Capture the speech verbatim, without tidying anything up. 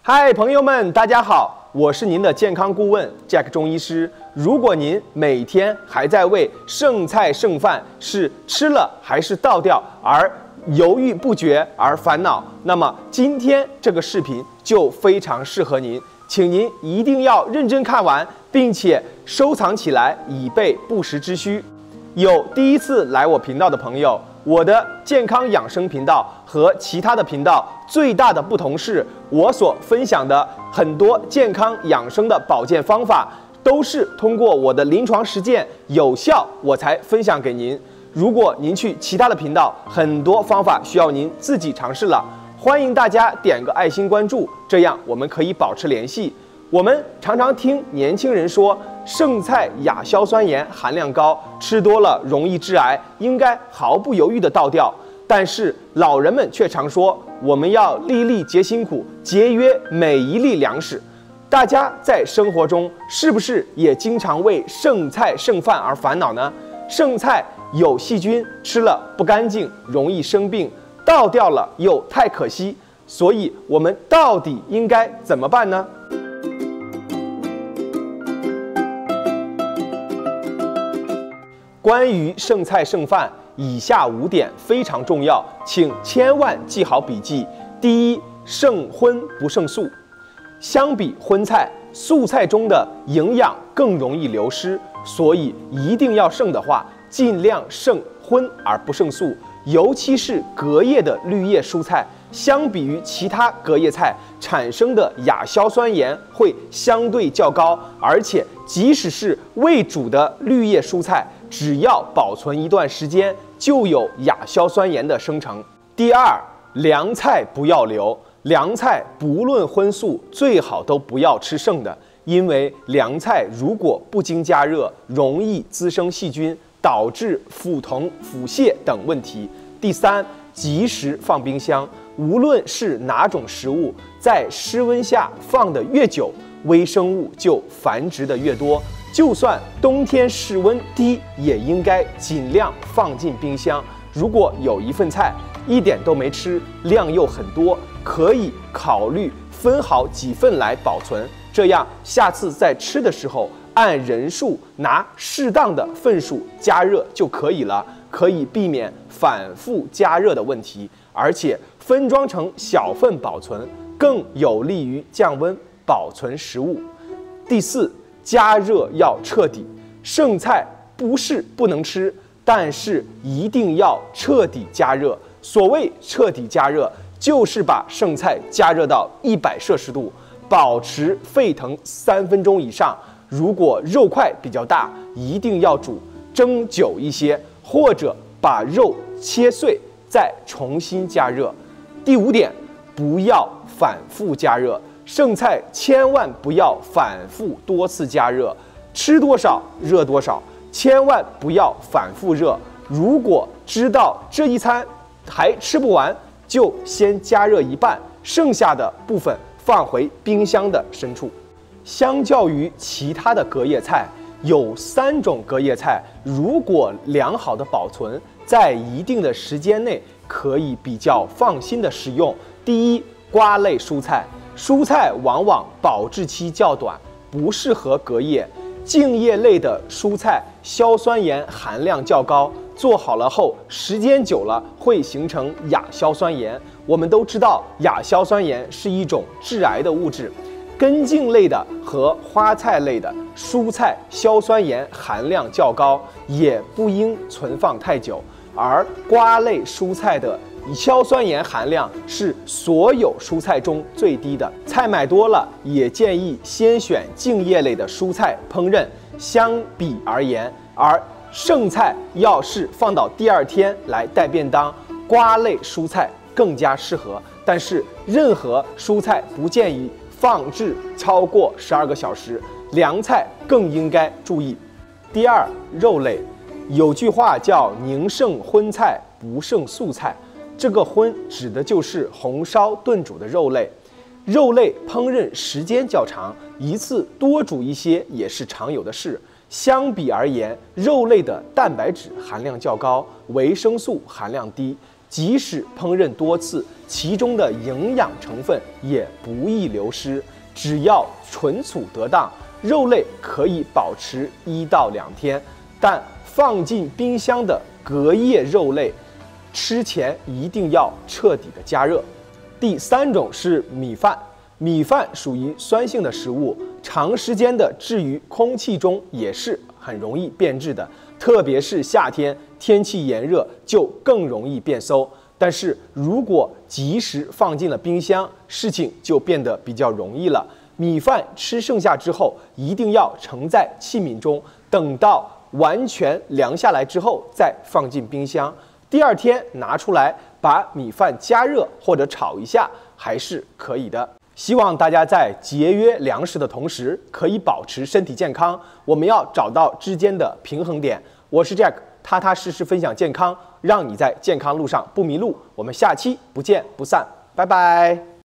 嗨，朋友们，大家好，我是您的健康顾问 Jack 中医师。如果您每天还在为剩菜剩饭是吃了还是倒掉而犹豫不决而烦恼，那么今天这个视频就非常适合您，请您一定要认真看完，并且收藏起来，以备不时之需。有第一次来我频道的朋友，我的健康养生频道和其他的频道最大的不同是，我所分享的很多健康养生的保健方法，都是通过我的临床实践有效，我才分享给您。如果您去其他的频道，很多方法需要您自己尝试了。欢迎大家点个爱心关注，这样我们可以保持联系。我们常常听年轻人说，剩菜亚硝酸盐含量高，吃多了容易致癌，应该毫不犹豫地倒掉。但是老人们却常说，我们要粒粒皆辛苦，节约每一粒粮食。大家在生活中是不是也经常为剩菜剩饭而烦恼呢？剩菜有细菌，吃了不干净，容易生病；倒掉了又太可惜。所以我们到底应该怎么办呢？关于剩菜剩饭，以下五点非常重要，请千万记好笔记。第一，剩荤不剩素。相比荤菜，素菜中的营养更容易流失，所以一定要剩的话，尽量剩荤而不剩素。尤其是隔夜的绿叶蔬菜，相比于其他隔夜菜产生的亚硝酸盐会相对较高，而且即使是未煮的绿叶蔬菜，只要保存一段时间，就有亚硝酸盐的生成。第二，凉菜不要留。凉菜不论荤素，最好都不要吃剩的，因为凉菜如果不经加热，容易滋生细菌，导致腹疼、腹泻等问题。第三，及时放冰箱。无论是哪种食物，在室温下放得越久，微生物就繁殖得越多。就算冬天室温低，也应该尽量放进冰箱。如果有一份菜一点都没吃，量又很多，可以考虑分好几份来保存，这样下次在吃的时候按人数拿适当的份数加热就可以了，可以避免反复加热的问题。而且分装成小份保存，更有利于降温保存食物。第四，加热要彻底。剩菜不是不能吃，但是一定要彻底加热。所谓彻底加热，就是把剩菜加热到一百摄氏度，保持沸腾三分钟以上。如果肉块比较大，一定要煮蒸久一些，或者把肉切碎再重新加热。第五点，不要反复加热。剩菜千万不要反复多次加热，吃多少热多少，千万不要反复热。如果知道这一餐还吃不完，就先加热一半，剩下的部分放回冰箱的深处。相较于其他的隔夜菜，有三种隔夜菜，如果良好的保存，在一定的时间内可以比较放心的食用。第一，瓜类蔬菜。蔬菜往往保质期较短，不适合隔夜。茎叶类的蔬菜硝酸盐含量较高，做好了后时间久了会形成亚硝酸盐。我们都知道亚硝酸盐是一种致癌的物质。根茎类的和花菜类的蔬菜硝酸盐含量较高，也不应存放太久。而瓜类蔬菜的硝酸盐含量是所有蔬菜中最低的，菜买多了也建议先选茎叶类的蔬菜烹饪。相比而言，而剩菜要是放到第二天来带便当，瓜类蔬菜更加适合。但是任何蔬菜不建议放置超过十二个小时，凉菜更应该注意。第二，肉类。有句话叫宁剩荤菜不剩素菜，这个荤指的就是红烧炖煮的肉类。肉类烹饪时间较长，一次多煮一些也是常有的事。相比而言，肉类的蛋白质含量较高，维生素含量低， 即使烹饪多次，其中的营养成分也不易流失。只要存储得当，肉类可以保持一到两天。但放进冰箱的隔夜肉类，吃前一定要彻底的加热。第三种是米饭，米饭属于酸性的食物，长时间的置于空气中也是很容易变质的，特别是夏天天气炎热，就更容易变馊。但是如果及时放进了冰箱，事情就变得比较容易了。米饭吃剩下之后，一定要盛在器皿中，等到完全凉下来之后再放进冰箱。第二天拿出来，把米饭加热或者炒一下，还是可以的。希望大家在节约粮食的同时，可以保持身体健康。我们要找到之间的平衡点。我是 Jack， 踏踏实实分享健康，让你在健康路上不迷路。我们下期不见不散，拜拜。